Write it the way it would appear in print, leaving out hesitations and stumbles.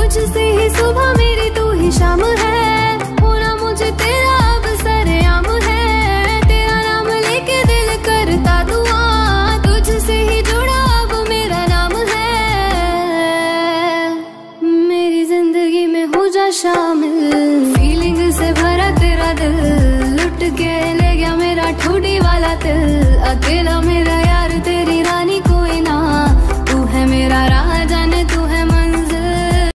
तुझसे ही सुबह मेरी तू ही शाम है, होना मुझे तेरा अब सरेआम है। तेरा नाम लेके दिल करता दुआ, तुझसे ही जुड़ा अब मेरा नाम है। मेरी जिंदगी में हो जा शामिल, फीलिंग से भरा तेरा दिल, लुट के ले गया मेरा ठुडी वाला दिल। अकेला